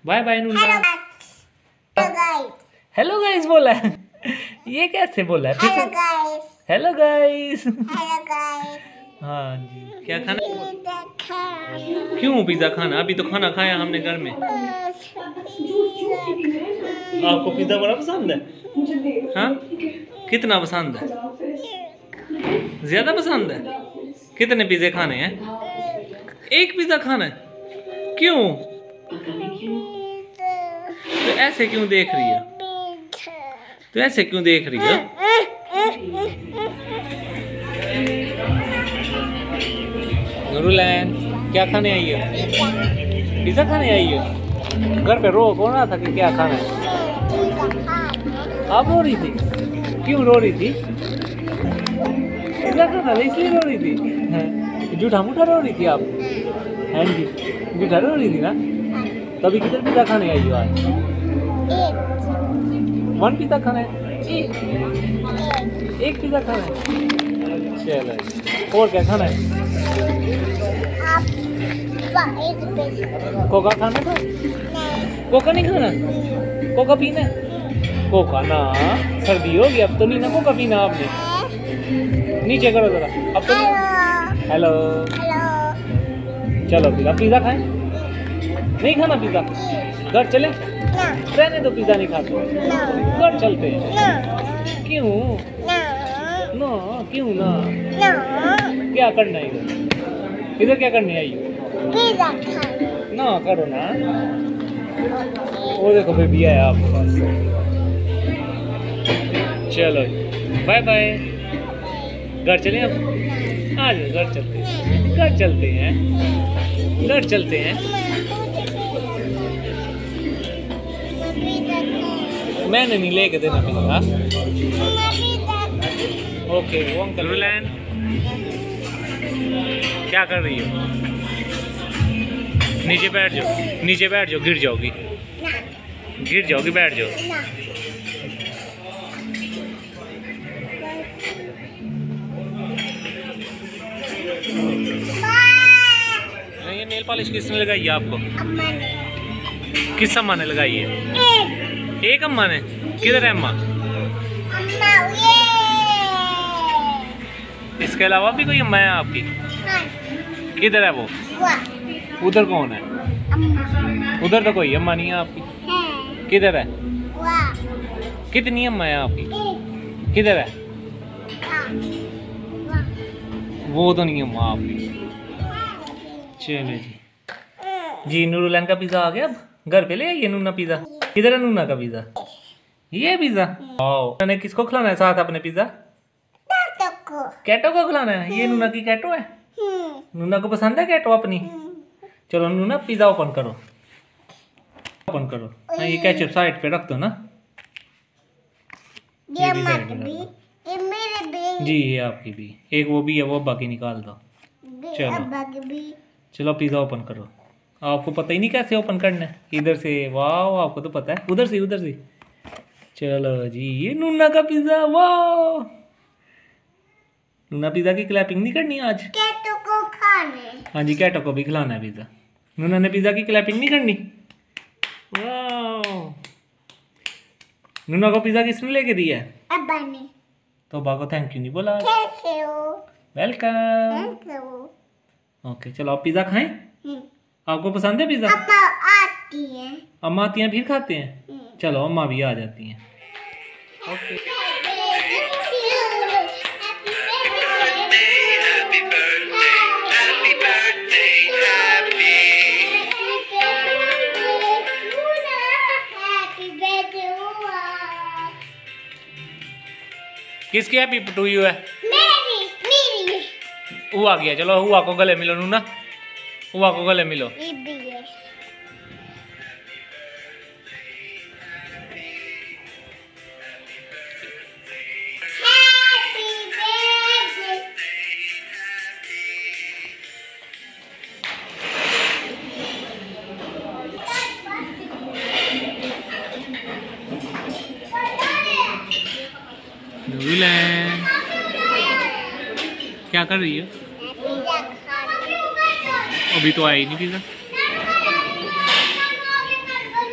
Bye bye नूना। Guys. Hello guys बोला है। ये कैसे बोला है? Hello guys. Hello guys. Hello guys. हाँ जी, क्या खाना? क्यों पिज्जा खाना? अभी तो खाना खाया हमने घर में। आपको पिज्जा बड़ा पसंद है? हाँ, कितना पसंद है? ज्यादा पसंद है? कितने पिज्जे खाने हैं? एक पिज्जा खाना है? क्यों? तो ऐसे क्यों देख रही है? तो ऐसे क्यों देख रही है? नूरुलैन, क्या खाने आई हो? पिज्जा खाने आई हो? घर पे रो कौन रहा था कि क्या खाना है? आप रो रही थी? क्यों रो रही थी? पिज्जा खाना था इसलिए रो रही थी? झूठा मूठा रो रही थी आप? हाँ जी, झूठा रो रही थी ना? तभी किधर पिज्जा खाने आई हो आज? 1 पिज्जा खाना है? एक पिज्जा खाना है? चलो, और क्या खाना है? कोका खाना था? कोका नहीं खाना? कोका पीना है? कोका ना, सर्दी होगी अब तो नहीं ना कोका पीना आपने। नीचे करो जरा, अब तो नहीं। हेलो। चलो पिज्जा पिज्जा खाएं? नहीं खाना पिज्जा? घर चले? रहने दो, पिज्जा नहीं खाते। घर चलते हैं। क्यों? नो, क्यों ना? क्या करना है इधर? क्या करने आई हो? ना करो ना। वो देखो बेबी है आपके पास। चलो बाय बाय। घर चले अब? आ जाओ, घर चलते हैं। घर चलते हैं, घर चलते हैं। मैंने नहीं लेके देना पिज्जा। ओके वो अंकल। नूरुलैन, क्या कर रही हो? नीचे बैठ जाओ, नीचे बैठ जाओ, गिर जाओगी। गिर जाओगी, बैठ जाओ। ये नेल पॉलिश किसने लगाई है आपको? अम्मा ने। किस अम्मा ने लगाई है? एक अम्मा ने? किधर है अम्मा? अम्मा ये। इसके अलावा भी कोई अम्मा है आपकी? हाँ। किधर है वो? उधर कौन है? अम्मा। उधर तो कोई अम्मा नहीं है आपकी। है। किधर है? वाह। कितनी अम्मा है आपकी? किधर है? वो तो नहीं अम्मा आपकी। चलो जी। जी नूरुलैन का पिज्जा आ गया। अब घर पे ले आइए नूना पिज्जा। किधर है नूना का पिज्जा? ये पिज्जा। मैंने किसको खिलाना है साथ अपने पिज्जा? कैटो को खिलाना है। ये नूना की कैटो है। नूना को पसंद है कैटो अपनी? चलो नूना पिज्जा ओपन करो, ओपन करो। हाँ, ये केचप साइड पे रख दो ना। ये भी साइड पे रख दो। ये मेरे भी। जी ये आपकी भी। एक वो भी है, वो बाकी निकाल दो। चलो चलो पिज्जा ओपन करो। आपको पता ही नहीं कैसे ओपन करना है? इधर से। वाह, आपको तो पता है। उधर से, उधर से। चलो जी, ये नूना का पिज्जा। वाह, नूना पिज्जा की क्लैपिंग नहीं करनी आज? कैटो को खाने। हाँ जी, कैटो को भी खिलाना है पिज्जा। नूना ने पिज्जा की क्लैपिंग नहीं करनी? वाह, नूना को पिज्जा किसने लेके दिया है? अब्बा ने। तो अब्बा को थैंक यू नहीं बोला? कैसे हो? वेलकम। कैसे हो? ओके चलो आप पिज्जा खाएं। आपको पसंद है पिज्जा? अम्मा आती है। अम्मा आती हैं फिर खाते हैं? चलो अम्मा भी आ जाती हैं। ओके। किसकी हैप्पी टू यू है? मेरी। हुआ गया। चलो हुआ को गले मिलो नूना। हुआ को गले मिलो। ये भी है। नूरुलैन, क्या कर रही हो? अभी तो आई नहीं पिज्जा।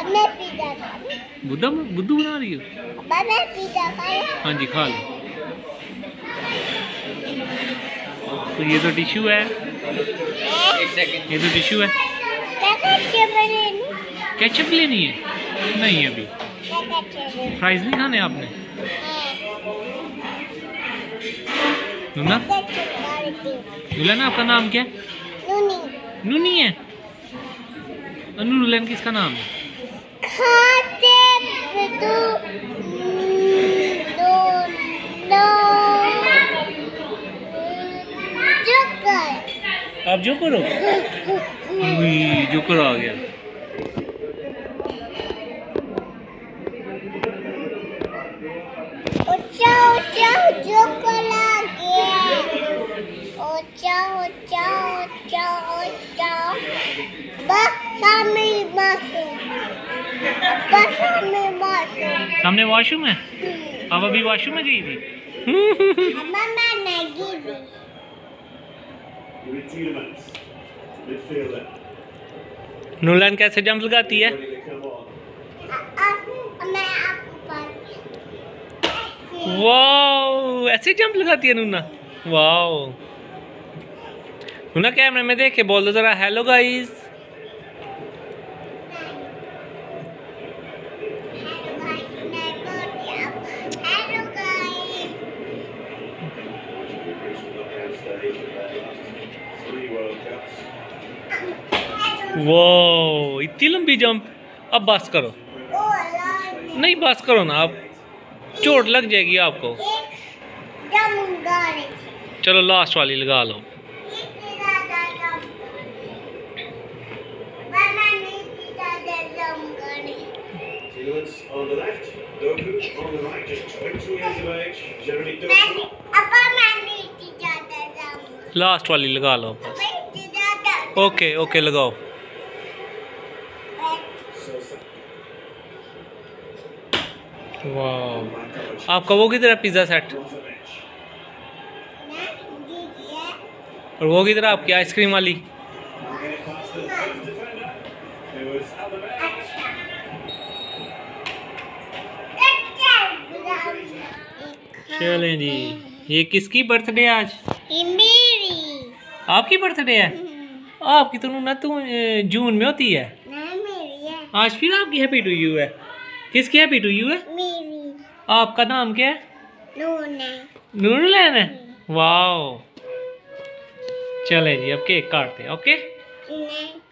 मैं पिज़्ज़ा खाऊं। बुद्धू बना रही हो? मैं पिज़्ज़ा खाऊं। हाँ जी खा लो। तो ये तो टिश्यू है, ये तो टिश्यू है। केचप लेनी है? नहीं अभी। फ्राइज नहीं खाने आपने? नूना, नुलन आपका नाम क्या है? नूनी है। और नूरलैन किसका नाम है? आप जो करो। जोकर आ गया। सामने वॉशरूम है? अब अभी वॉशरूम में गई थी। नूरलैन कैसे जंप लगाती है? वाओ, ऐसे जंप लगाती है नूना। वाओ, नूना कैमरे में देख के बोल दो जरा हेलो गाइस। वाओ, इतनी लंबी जंप। अब बस करो। नहीं बस करो ना, आप चोट लग जाएगी आपको। चलो लास्ट वाली लगा लो। लास्ट वाली लगा लो बस। ओके ओके लगाओ। वाह, आपका वो किधर है पिज़्ज़ा सेट? और वो किधर है आपकी आइसक्रीम वाली? चलें जी, ये किसकी बर्थडे आज? मेरी। आपकी बर्थडे है? आपकी तो ना तू जून में होती है। मेरी है। आज फिर आपकी हैप्पी टू यू है। किसकी हैप्पी टू यू है? मेरी। आपका नाम क्या है? नूरलैन है। वाओ, चले जी अब केक काटते हैं। ओके। नहीं।